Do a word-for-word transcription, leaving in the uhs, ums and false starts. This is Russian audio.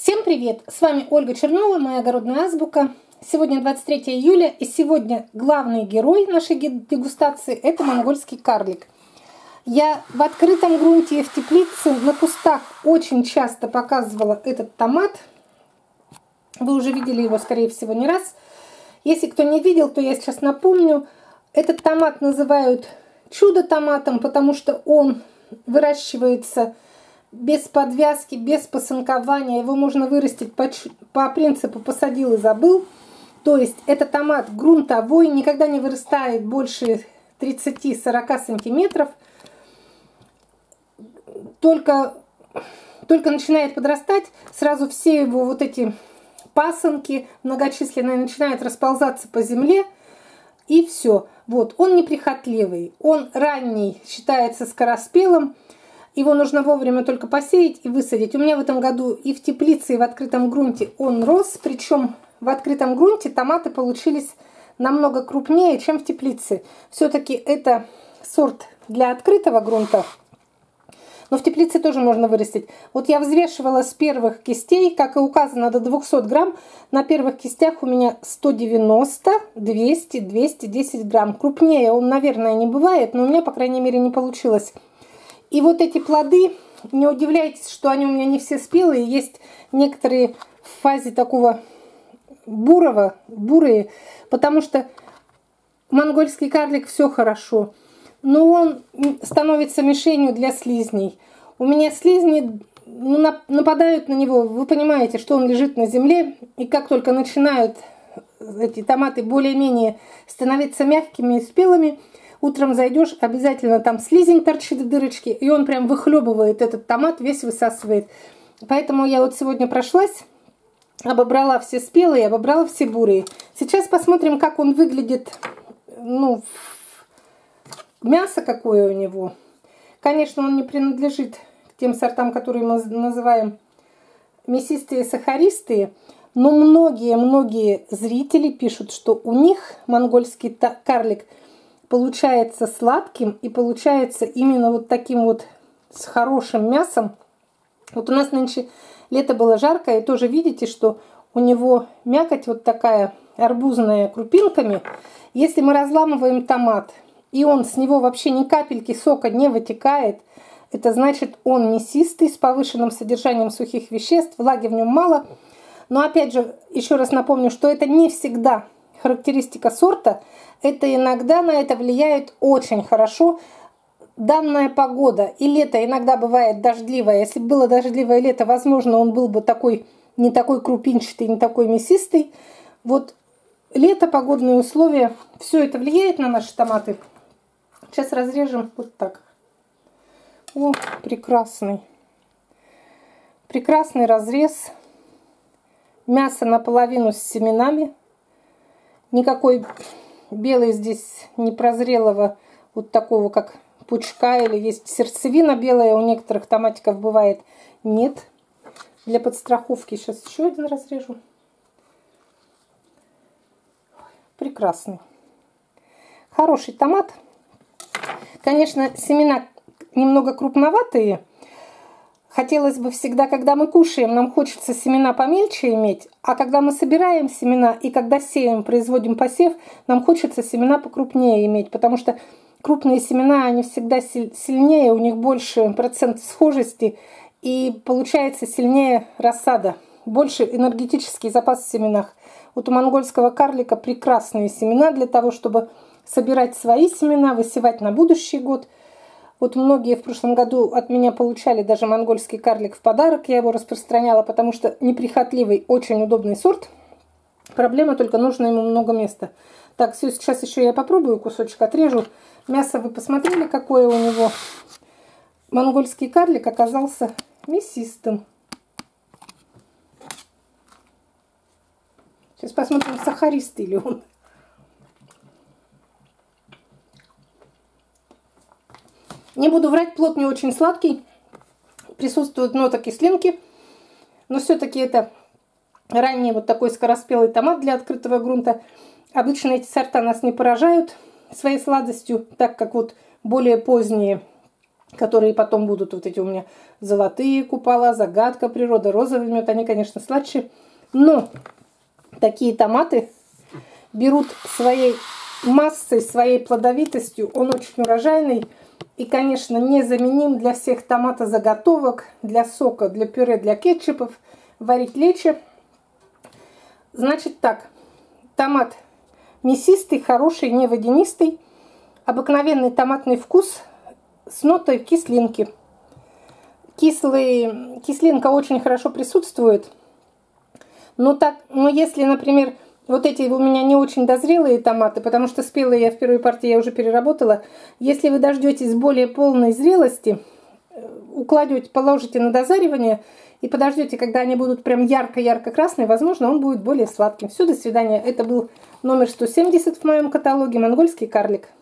Всем привет! С вами Ольга Чернова, моя огородная азбука. Сегодня двадцать третье июля, и сегодня главный герой нашей дегустации – это монгольский карлик. Я в открытом грунте и в теплице на кустах очень часто показывала этот томат. Вы уже видели его, скорее всего, не раз. Если кто не видел, то я сейчас напомню. Этот томат называют чудо-томатом, потому что он выращивается без подвязки, без посынкования. Его можно вырастить по, по принципу «посадил и забыл». То есть это томат грунтовой, никогда не вырастает больше тридцати-сорока сантиметров. Только, только начинает подрастать, сразу все его вот эти пасынки многочисленные начинают расползаться по земле. И все. Вот, он неприхотливый, он ранний, считается скороспелым. Его нужно вовремя только посеять и высадить. У меня в этом году и в теплице, и в открытом грунте он рос. Причем в открытом грунте томаты получились намного крупнее, чем в теплице. Все-таки это сорт для открытого грунта. Но в теплице тоже можно вырастить. Вот я взвешивала с первых кистей, как и указано, до двухсот грамм. На первых кистях у меня сто девяносто, двести, двести десять грамм. Крупнее он, наверное, не бывает, но у меня, по крайней мере, не получилось. И вот эти плоды, не удивляйтесь, что они у меня не все спелые. Есть некоторые в фазе такого бурого, бурые, потому что монгольский карлик все хорошо. Но он становится мишенью для слизней. У меня слизни нападают на него, вы понимаете, что он лежит на земле. И как только начинают эти томаты более-менее становиться мягкими и спелыми, утром зайдешь, обязательно там слизень торчит в дырочке, и он прям выхлебывает этот томат, весь высасывает. Поэтому я вот сегодня прошлась, обобрала все спелые, обобрала все бурые. Сейчас посмотрим, как он выглядит, ну, мясо какое у него. Конечно, он не принадлежит к тем сортам, которые мы называем мясистые, сахаристые, но многие-многие зрители пишут, что у них монгольский карлик получается сладким и получается именно вот таким вот с хорошим мясом. Вот у нас нынче лето было жаркое, и тоже видите, что у него мякоть вот такая арбузная крупинками. Если мы разламываем томат, и он с него вообще ни капельки сока не вытекает, это значит, он мясистый, с повышенным содержанием сухих веществ, влаги в нем мало. Но опять же, еще раз напомню, что это не всегда характеристика сорта. Это иногда на это влияет очень хорошо данная погода. И лето иногда бывает дождливое. Если бы было дождливое лето, возможно, он был бы такой, не такой крупинчатый, не такой мясистый. Вот лето, погодные условия, все это влияет на наши томаты. Сейчас разрежем вот так. О, прекрасный. Прекрасный разрез. Мясо наполовину с семенами. Никакой белый здесь не прозрелого, вот такого как пучка, или есть сердцевина белая, у некоторых томатиков бывает, нет. Для подстраховки сейчас еще один разрежу. Прекрасный. Хороший томат. Конечно, семена немного крупноватые. Хотелось бы всегда, когда мы кушаем, нам хочется семена помельче иметь, а когда мы собираем семена и когда сеем, производим посев, нам хочется семена покрупнее иметь, потому что крупные семена, они всегда сильнее, у них больше процент схожести и получается сильнее рассада, больше энергетический запас в семенах. Вот у монгольского карлика прекрасные семена для того, чтобы собирать свои семена, высевать на будущий год. Вот многие в прошлом году от меня получали даже монгольский карлик в подарок. Я его распространяла, потому что неприхотливый, очень удобный сорт. Проблема только, нужно ему много места. Так, все, сейчас еще я попробую, кусочек отрежу. Мясо вы посмотрели, какое у него. Монгольский карлик оказался мясистым. Сейчас посмотрим, сахаристый ли он. Не буду врать, плод не очень сладкий. Присутствуют ноты кислинки. Но все-таки это ранний вот такой скороспелый томат для открытого грунта. Обычно эти сорта нас не поражают своей сладостью, так как вот более поздние которые потом будут вот эти у меня золотые купола, загадка природы, розовый мед, они, конечно, сладче. Но такие томаты берут своей массой, своей плодовитостью. Он очень урожайный и, конечно, незаменим для всех томатозаготовок, для сока, для пюре, для кетчупов. Варить лечо. Значит так, томат мясистый, хороший, не водянистый. Обыкновенный томатный вкус с нотой кислинки. Кислый, кислинка очень хорошо присутствует. Но, так, но если, например, вот эти у меня не очень дозрелые томаты, потому что спелые я в первой партии я уже переработала. Если вы дождетесь более полной зрелости, укладете, положите на дозаривание и подождете, когда они будут прям ярко-ярко красные, возможно, он будет более сладким. Все, до свидания. Это был номер сто семьдесят в моем каталоге «Монгольский карлик».